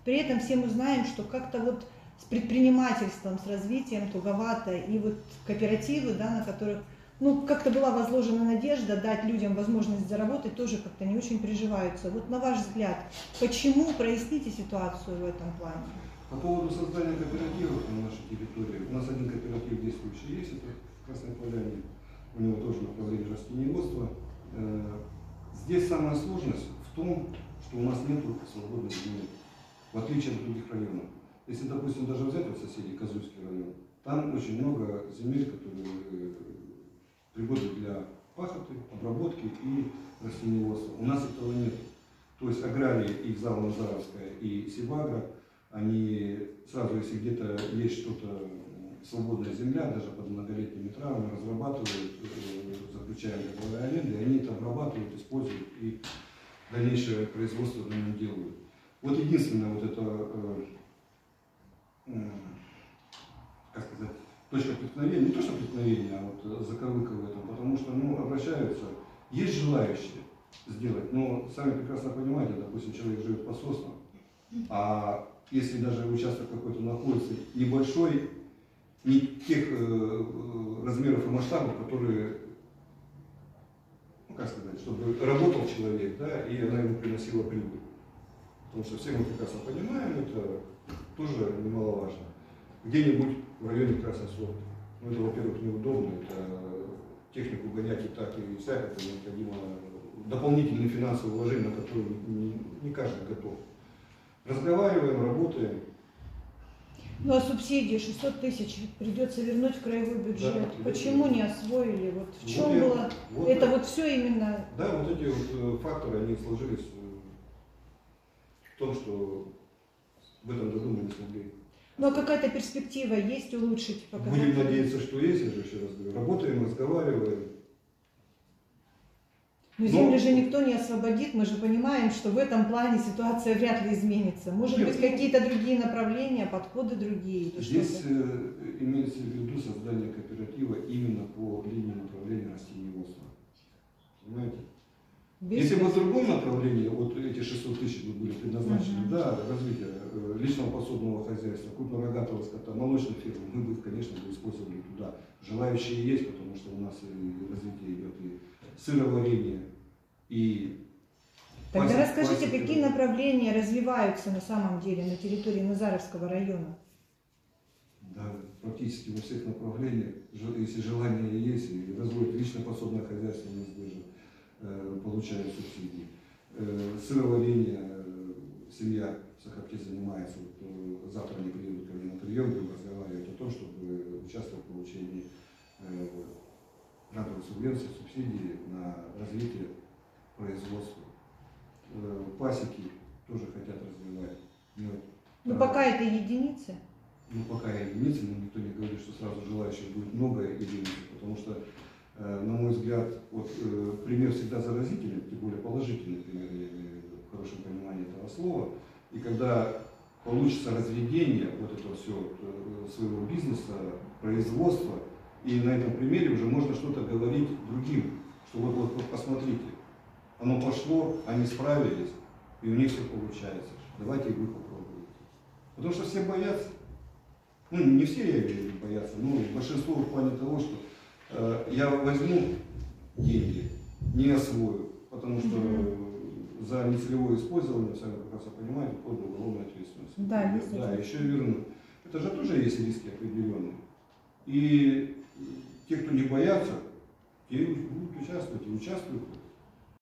При этом все мы знаем, что как-то вот с предпринимательством, с развитием туговато, и вот кооперативы, да, на которых, ну, как-то была возложена надежда дать людям возможность заработать, тоже как-то не очень приживаются. Вот на ваш взгляд, почему, проясните ситуацию в этом плане? По поводу создания кооперативов на нашей территории, у нас один кооператив действующий есть, это в Красной Поляне, у него тоже направление растениеводства. Здесь самая сложность в том, что у нас нет свободной земли, в отличие от других районов. Если, допустим, даже взять вот соседей, Козуйский район, там очень много земель, которые пригодны для пахоты, обработки и растениеводства. У нас этого нет. То есть аграрии, и ЗАО Назаровская, и Сибагра, они сразу, если где-то есть что-то, свободная земля, даже под многолетними травами, разрабатывают, заключая договоры аренды, и они это обрабатывают, используют и дальнейшее производство на нем делают. Вот единственное вот это, как сказать, точка преткновения, не то что преткновения, а вот закорлыка в этом, потому что, ну, обращаются, есть желающие сделать, но сами прекрасно понимаете, допустим, человек живет по соснам, а если даже участок какой-то находится небольшой, не тех размеров и масштабов, которые, ну, как сказать, чтобы работал человек, да, и она ему приносила прибыль. Потому что все мы прекрасно понимаем, это тоже немаловажно. Где-нибудь в районе Краснословки. Ну, это, во-первых, неудобно, это технику гонять и так, и всяк, это необходимо дополнительные финансовые вложения, на которые не каждый готов. Разговариваем, работаем. Ну а субсидии 600 тысяч придется вернуть в краевой бюджет. Да, почему не освоили? Вот в чем вот было? Вот это вот все именно. Да, вот эти вот факторы, они сложились в том, что в этом году мы не смогли. Ну а какая-то перспектива есть улучшить? Будем надеяться, что есть, я же еще раз говорю. Работаем, разговариваем. Но земли же никто не освободит, мы же понимаем, что в этом плане ситуация вряд ли изменится. Может быть, какие-то другие направления, подходы другие? Здесь имеется в виду создание кооператива именно по линии направления растениеводства. Понимаете? Если бы в другом направлении, вот эти 600 тысяч были предназначены, да, развитие личного подсобного хозяйства, крупно-рогатого скота, молочной фермы, мы бы, конечно, использовали туда. Желающие есть, потому что у нас и развитие идет, и сыроварение, и... Тогда расскажите, какие направления развиваются на самом деле на территории Назаровского района? Да, практически во всех направлениях, если желание есть, и разводит личное подсобное хозяйство, у нас даже получают субсидии. Сыроварение, семья в Сахарке занимается, вот, завтра они приедут ко мне на прием, будем разговаривать о том, чтобы участвовать в получении грантовой субвенции, субсидии на развитие производства. Пасеки тоже хотят развивать. Но пока это единицы. Ну, пока единицы, но никто не говорит, что сразу желающих будет много единиц, потому что, на мой взгляд, вот, пример всегда заразительный, тем более положительный пример, я имею в виду, в хорошем понимании этого слова. И когда получится разведение вот этого всего своего бизнеса, производства, и на этом примере уже можно что-то говорить другим, что вот посмотрите, оно пошло, они справились, и у них все получается. Давайте и вы попробуйте. Потому что все боятся. Ну, не все, я имею в виду, боятся, но большинство в плане того, что я возьму деньги, не освою, потому что за нецелевое использование, сами прекрасно понимаете, вплоть до уголовной ответственности. Да, да, еще верну. Это же тоже есть риски определенные. И те, кто не боятся, те будут участвовать и участвуют.